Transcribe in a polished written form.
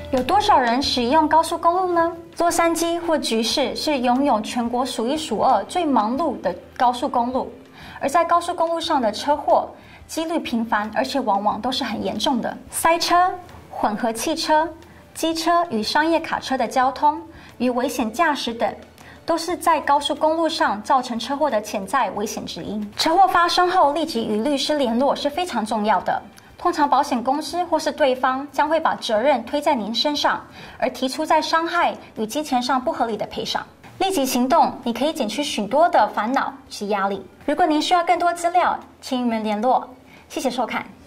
有多少人使用高速公路呢？洛杉矶或橘市是拥有全国数一数二最忙碌的高速公路，而在高速公路上的车祸几率频繁，而且往往都是很严重的。塞车、混合汽车、机车与商业卡车的交通与危险驾驶等，都是在高速公路上造成车祸的潜在危险之一。车祸发生后立即与律师联络是非常重要的。通常保险公司或是对方将会把责任推在您身上，而提出在伤害与金钱上不合理的赔偿。立即行动，你可以减去许多的烦恼及压力。如果您需要更多资料，请与我们联络。谢谢收看。